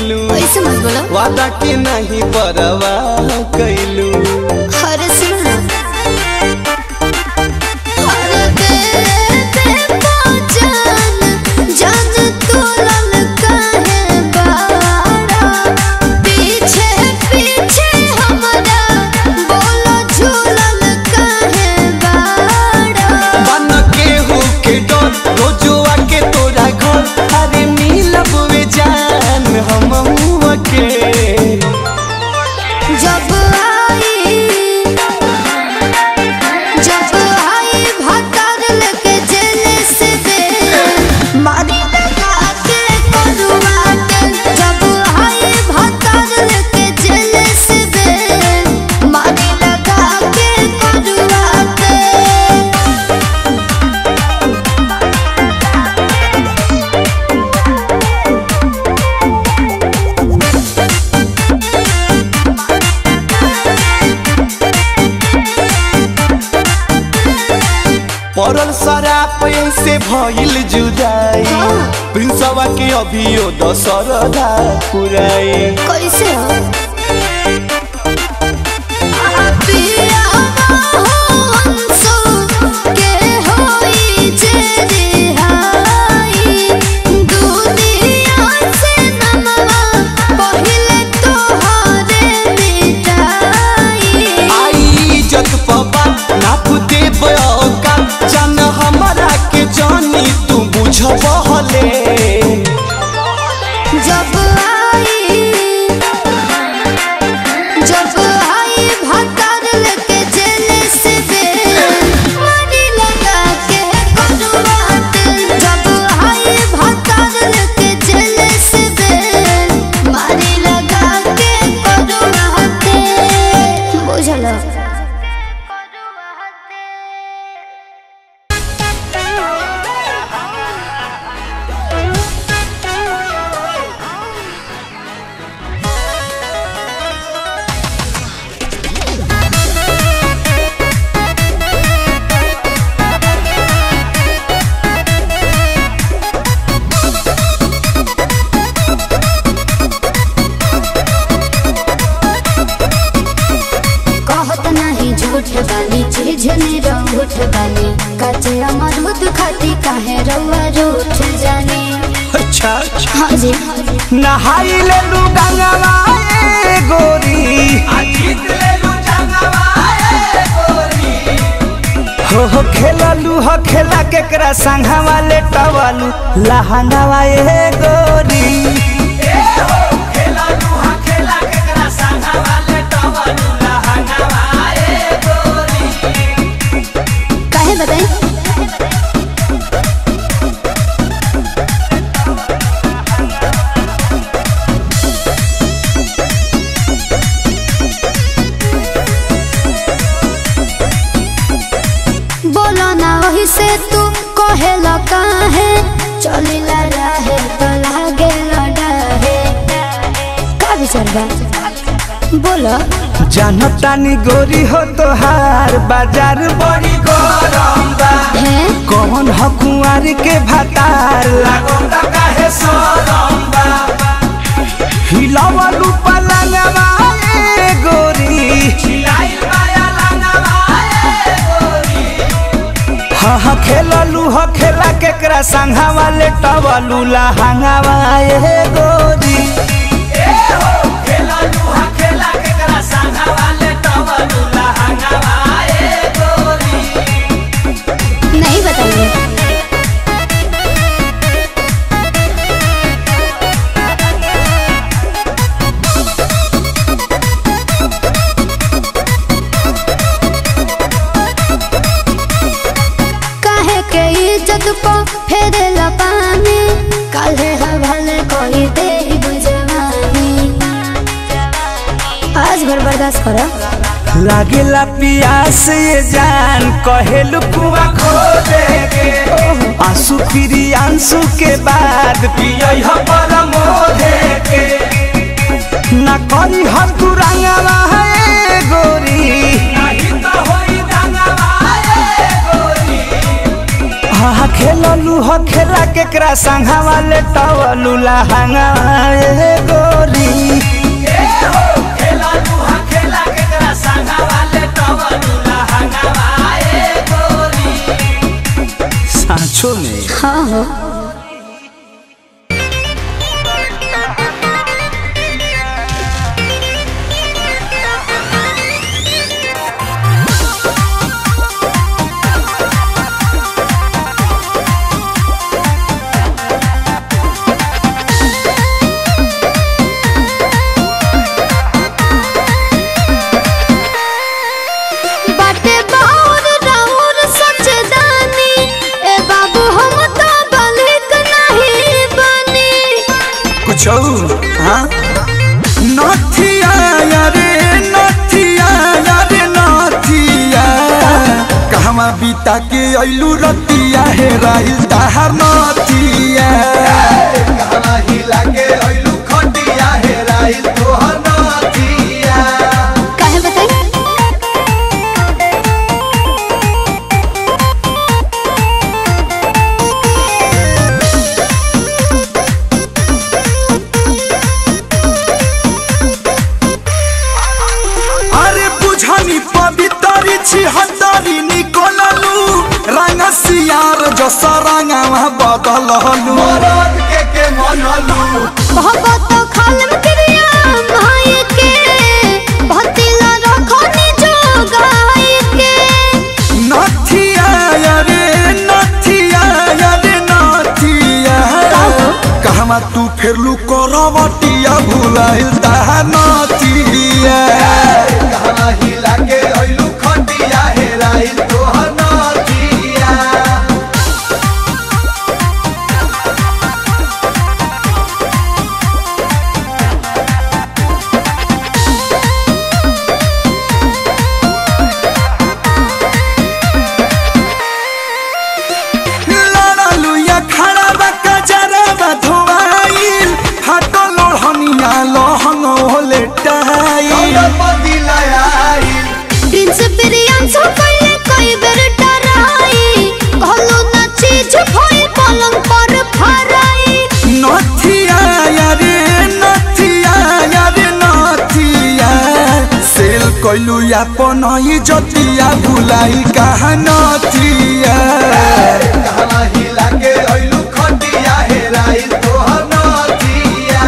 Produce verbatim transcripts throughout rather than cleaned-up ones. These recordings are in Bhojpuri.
कैलू, ऐसे मत बोलो। वादा के नहीं परवाह कैलू। अरे सुनो पड़ल शराब से भइल जुदाई, प्रिंसवा के अभियो दशरदा पुराई। कैसे हो जब आई जब आई भतर लेके जेल से मारी लगा के करुआत। जब आई भतर लेके जेल से मारी लगा के करुआत। बुझलो बानी चीज ने रूठ बानी कचे अमरूद खाती काहे रउआ रूठ जानी। अच्छा अच्छा हाँ जी नहाई ले लू गंगवा ए गोरी, ले लू गंगवा ए गोरी। हो हो खेललू हो खेला केकरा संघा वाले टवालू लहंगावा ए गोरी। ए हो खेललू हो खेला केकरा संघा वाले टवालू लहंगावा ए गोरी। काहे बताई वही से तू कहेला काहे चलिला रहे तो लागे लड़ाहे का विचार बा बोलो। जानतानी गोरी हो तोहार बाजार बड़ी गरम बा, कौन ह कुंवार के भातार लागोता काहे सरम बा। हिलावलू पलंगवा ए गोरी, हिलाइल बाया लंगवा ए गोरी। हा हा खेललू ह खेला केकरा संघा वाले टवलू लहंगावा ए गोरी। ए हो खेललू ह खेला केकरा संघा वाले टवलू लहंगावा ए गोरी। नहीं बताइए को फेरे लपानी काले हवाले कोई दे बुझवानी आज भर बर्दाश्त करो। लागेला पियास ये जान कहेलू कुआ खो दे के आंसू फिरी आंसू के बाद पियई ह परमो दे के ना करी ह तू रंगवा है गोरी नहीं तो होई रंगवा है गोरी। हा खेल खेललू ह खेला केकरा संघा वाले टवलू लहंगा ए गोरी ए हो खेललू ह खेला केकरा संघा वाले टवलू लहंगा ए गोरी सांचो में हाँ हो हाँ नथिया यारे नथिया यारे नथिया कहवा बीता के अइलू रतिया हे राइल ताहार नथिया कहवा हिला के अइलू खटिया हे राइल तोहर नथिया काहे बताई हतारी निकोललू रंग सियार जो सरंगवा बदललू मरद के के मनलू बहुत खालम क्रिया भाई के भतिला रखनी जो गाय के नथिया यारे नथिया यारे नथिया कहवा तू फेरलू करवटिया भुलाइल ताहा नथिया कहवा हिला के अइलू खटिया हेराइल तोहर नथिया लड़लू या खड़ा बका जरा धोवाइल हाटो लोहनिया लहंग होले टाइल प्रिंस प्रियांशु कइले कई बेर डराई कहलो ना चीज भइल पलंग पर फराई नथिया यारे नथिया यारे नथिया सेल कइलू अपन ही जतिया भुलाई कहा नथिया कहवा हिला के अइलू खटिया हेराइल तोहर नथिया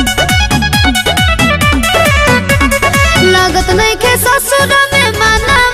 लागत नहीं के ससुर में माना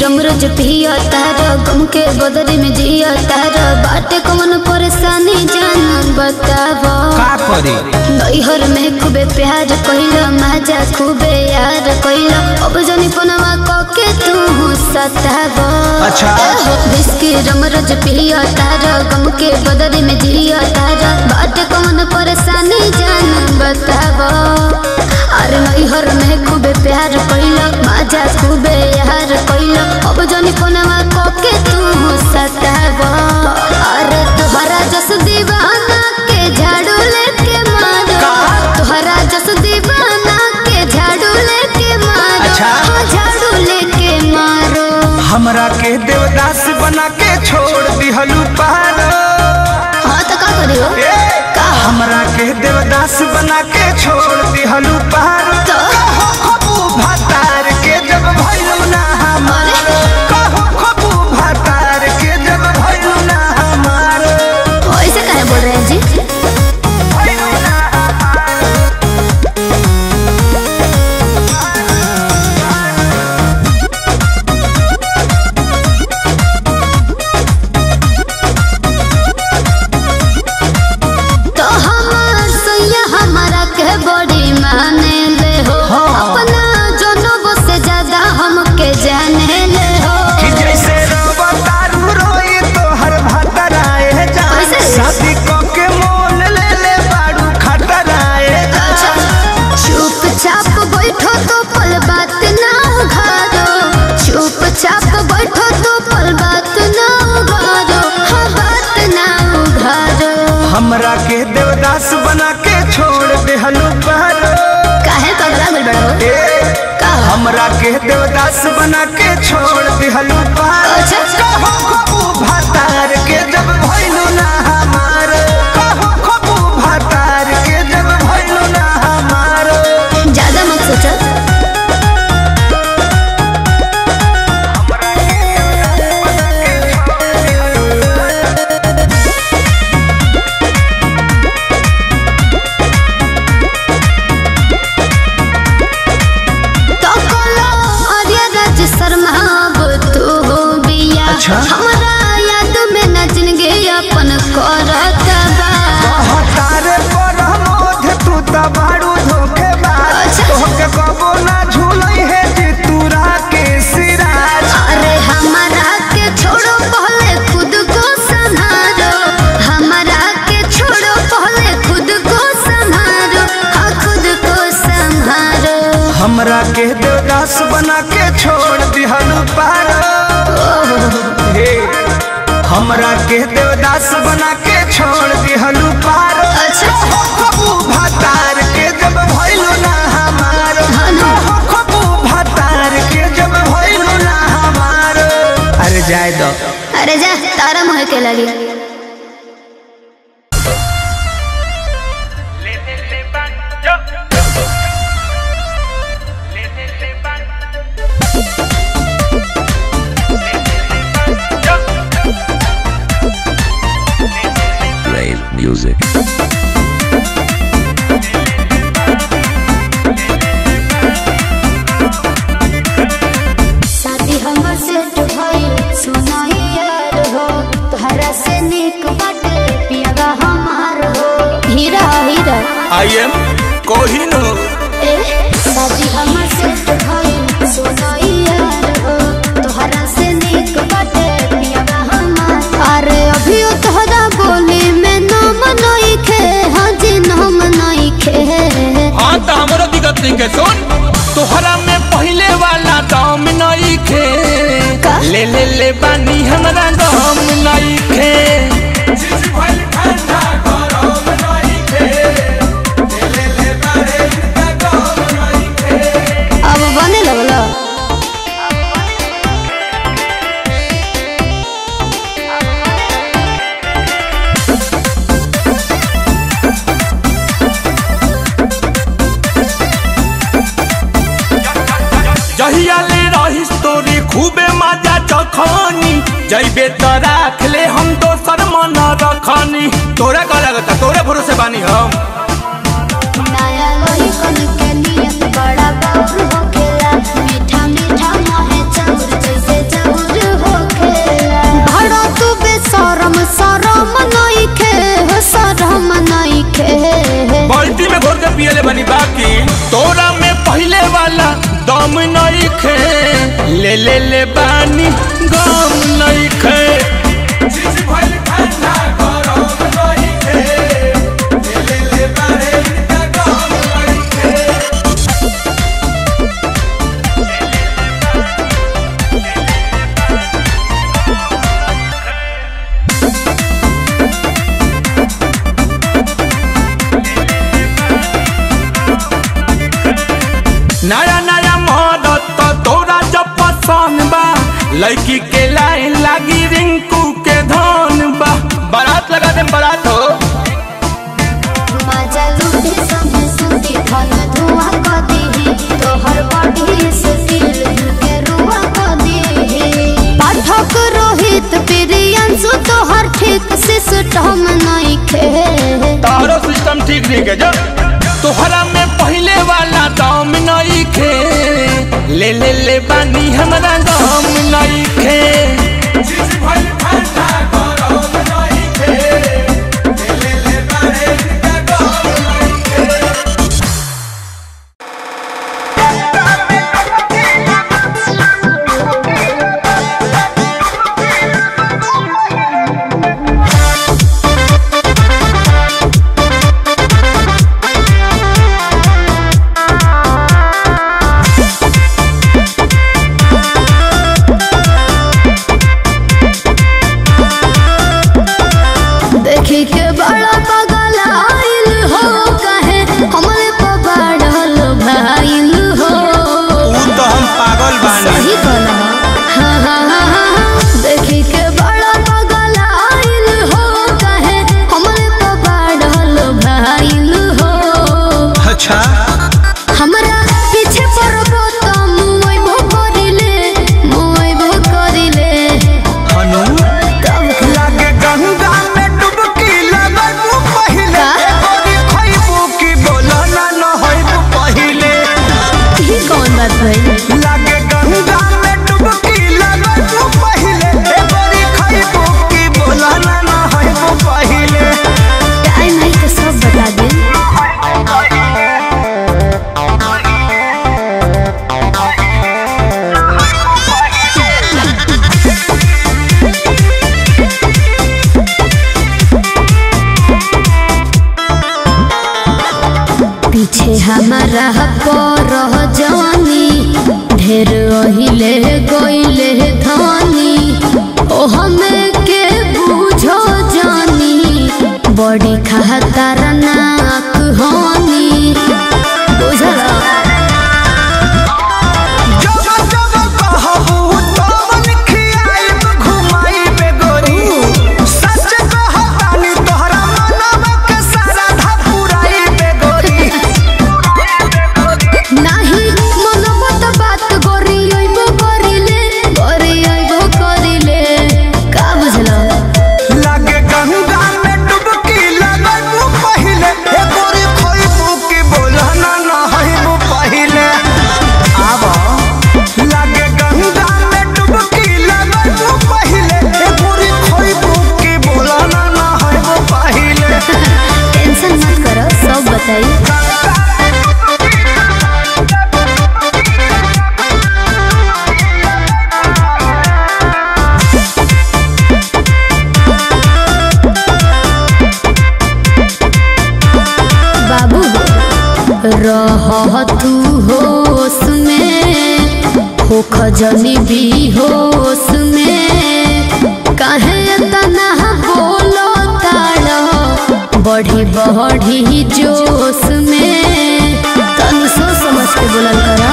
रम रोज पिया तारा गम के बदले में जिया तारा बाटे कौन परेशानी जान बतावा का करी नैहर में खूबे प्यार कइला मजा खूबे यार कइला अब जानी पनवा कके तू सतावा अच्छा बिस्की रम रोज पिया तारा गम के बदले में जिया तारा बाटे कौन परेशानी जान बतावा अरे नैहर में खूबे प्यार कइला मजा खूबे यार कइला अब जानी पनवा कके तू सतावा अरे तुहरा जस दीवाना के झाड़ू लेके मारो तुहरा जस दीवाना के झाड़ू लेके मारो अच्छा झाड़ू लेके मारो हमरा के देवदास बना के छोड़ दिहलू पारो हाँ तो का करियो का हमरा के देवदास बना के छोड़ दिहलू पारो तो खबू भातार के जब भइलू ना हमारो कहो खबू भातार के जब भइलू ना हमारो ऐसे काहे बोल रहे हैं जी भइलू ना तो हमार सैया हमारा के बड़ी माने ले हो अपना जनों से ज्यादा हमके जाने ले हो कि जैसे रवा तारू रोई तो हर भातराए जा कैसे? शादी क के मोल ले ले बाड़ू खतराए जा चुपचाप बैठो तो पल बात ना उघारो चुपचाप बैठो तो पल बात ना उघारो हाँ बात ना उघारो हमरा के देवदास बना के छोड़ देहलू पारो काहे पगला गुल बड़ो ए, का हमरा के देवदास बना के छोड़ दिहलू पारो अच्छा। कहो खबू भातार के जब भइलू ना हमारो कहो खबू भातार के जब भइलू ना हमारो ज्यादा मत सोचो तो कोलो आर्या राज शर्मा अब तू हो बिया अच्छा। हमरा याद में न जिंदगी अपन करता बा तारे पर मोध तू त बाड़ू धोखेबाज अच्छा। तोहके कबो ना झूलई है जी तूरा के सिराज अरे हमारा के छोड़ो पहले खुद को संभालो हमारा के छोड़ो पहले खुद को संभालो हाँ खुद को संभालो हमरा के देवदास बना के छोड़ दिहलू पारो हे हमरा के देवदास बना के छोड़ दिहलू पारो अच्छा। कहो खबू भातार के जब भइलू ना हमारो हाँ ना। कहो खबू भातार के जब भइलू ना हमारो अरे जाए दो अरे जा तारा मुँह के लगी Play music. शादी हमर सेट भइल सुनाई यार हो तोहरा से निक बाटे पियागा हमार हो हीरा हीरा आई एम कोहिनूर ए शादी हमर सेट भइल सुनाई यार हो तोहरा से निक बाटे पियागा हमार अरे अभी तोहरा बोली में नाम नहीं खे हाँ जी नाम नहीं खे हाँ तो हमारा दिक्कत नहीं के सुन तोहरा में पहले वाला दाम नहीं खे का? ले ले ले बानी हमारा दाम नहीं खे अब बने लगलो जहिया ले रही तोरी खूबे मजा चखनी जइबे तो राख ले हम दोसर मन रखनी तोरा का लगता तोरे भरोसे बानी हम नया लोही कन के नियत बड़ा बाबू होकेला मीठा मीठा मोहे चाउर जैसे ले ले ले बानी गम नहीं खे नया नया मदद तो तोरा जब पसंद बा लड़की के लाइन लागी रिंकू के धन बा बारात लगा दे बारात हो मजा लूटे सब सुती धन धुआ क देही तोहर बॉडी से दिल के रुआ क देही पाठक रोहित प्रियांशु तोहर ठीक सिस्टम नहीं खे तारो सिस्टम ठीक नहीं के जो तोहरा में पहले वाला दाम नहीं खे ले ले ले बानी हमरा दाम नहीं खे पीछे हमारा पर जवानी ढेर ओहिले गोइले धानी ओ हमें के बुझो जानी बड़ी खहतर नाक होनी बुझला रह तू होश में हो खजनी भी होश में काहे तना बोलो ताड़ा बढ़ी बढ़ी जोश में तनु सोच समझ के बोलल करा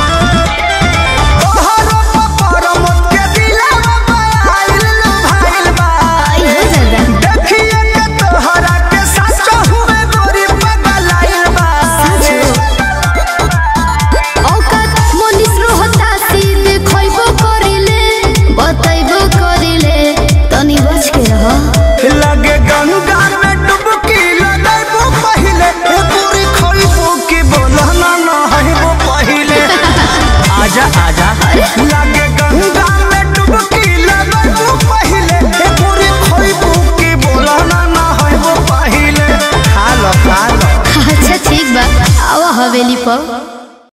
लागे गंगा में डुबकी लगो पहिले ए पूरी खोइबू की बोला ना ना है वो पहिले खा लो खा लो अच्छा ठीक बा आवा हवेली पर।